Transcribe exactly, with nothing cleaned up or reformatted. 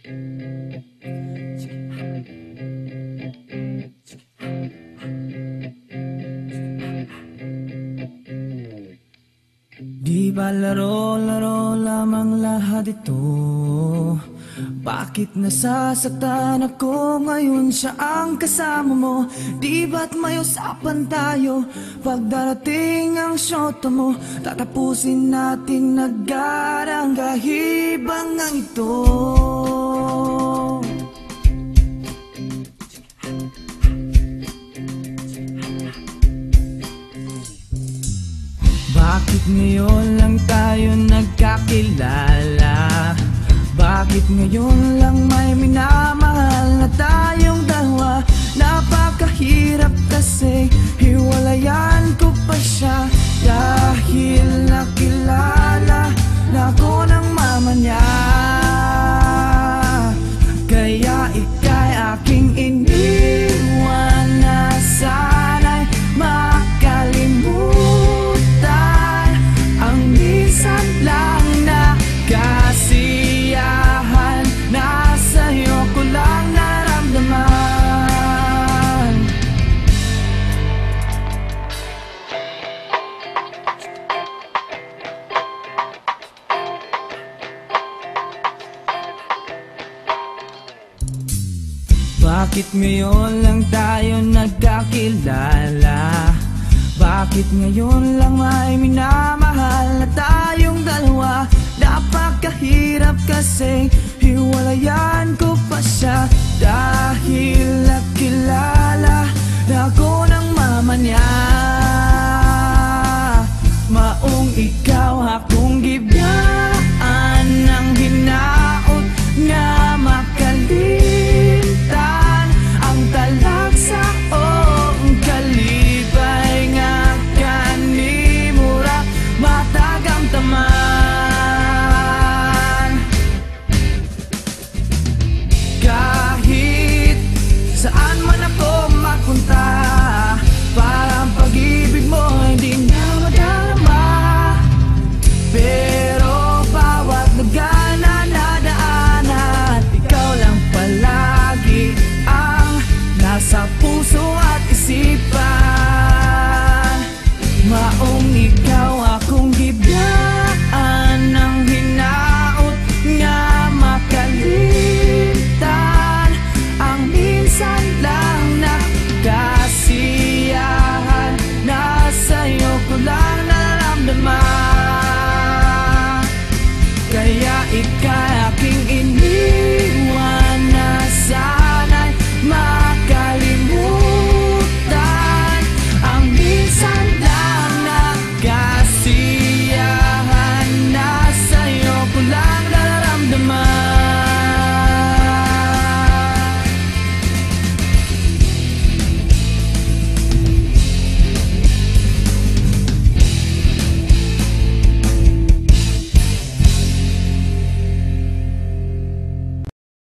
Di ba laro-laro lamang lahat ito? Bakit nasasaktan ako ngayon siya ang kasama mo? Di ba't may usapan tayo? Pag darating ang shota mo, tatapusin natin nagarang kahibangang ito. Bakit ngayon lang tayo nagkakilala? Bakit ngayon lang may minamahal na tayong dalawa? Napakahirap kasi hiwalayan ko pa siya, dahil nakilala na ako ng mama niya. Kaya ika'y aking iniwan na sana'y makalimutan ang minsan lang na kasiyahan na sa'yo ko lang naramdaman. Bakit ngayon lang tayo nagkakilala? Bakit ngayon lang may minamahal na tayong dalawa? Napakahirap kasi